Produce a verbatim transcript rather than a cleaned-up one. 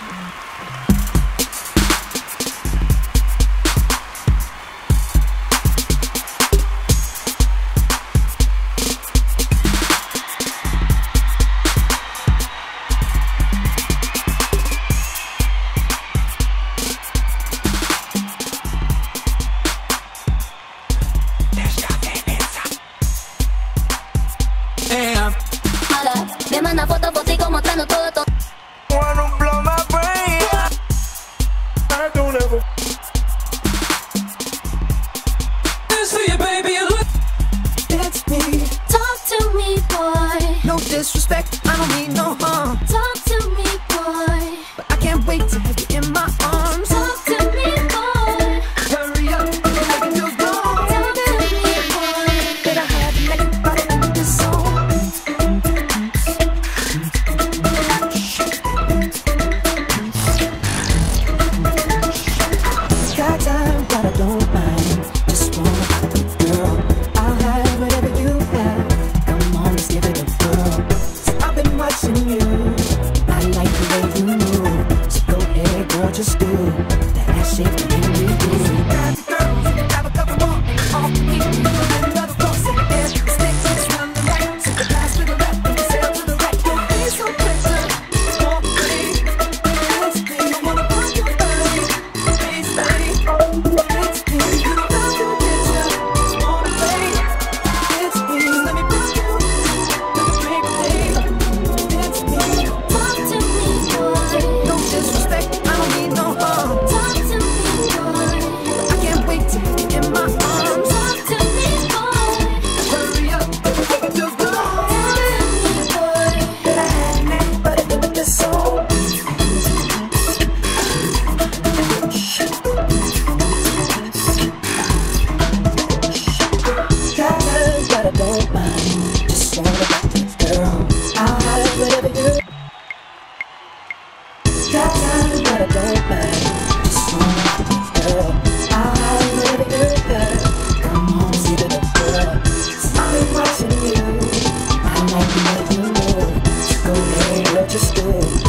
Me manda fotos fotico mostrando todo, todo. Wanna blow my brain. I don't ever. This for you, baby. It's me. Talk to me, boy. No disrespect, I don't mean no harm. Talk to me, boy. But I can't wait to have you in my arms. Talk to me, boy. Hurry up, make it feel gone. Talk to me, boy. That I have to make it right in this song. Got time, but I don't mind. Just wanna rock the girl. I'll have whatever you have. Come on, let's give it a whirl. So I've been watching you. I like the way you move. So go ahead, girl, just do that ass shape that you do. Got the girls, have a couple more. Off the beat, another floor. Set the air, the stakes, just run the night. So the last with the rap, and the sail to the right. Don't be so pressure. Don't be. It's me, I wanna put you body. Please, baby. It's me, you don't have to picture. Just wanna play. It's me, let me put you to the break of day. It's me. Talk to me, boy. No disrespect, I don't mean no harm. Talk to me, boy. I can't wait to be in my arms. Talk to me, boy. Hurry up, make it feel good. Boy. That I had that, but it didn't this song. Got her, but I don't mind. Just wanna rock the girl. I'll have whatever you. Got time, but I don't mind. Just wanna rock the girl. I'll have whatever you got. Come on, see to the girl. So I've been watching you. I like the way you move. Go ahead, girl, just do it.